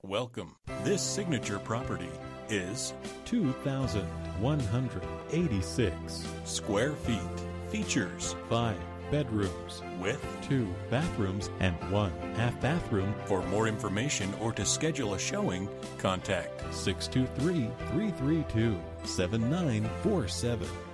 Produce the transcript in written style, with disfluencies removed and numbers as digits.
Welcome. This signature property is 2,186 square feet. Features 5 bedrooms with 2 bathrooms and 1 half bathroom. For more information or to schedule a showing, contact 623-332-7947.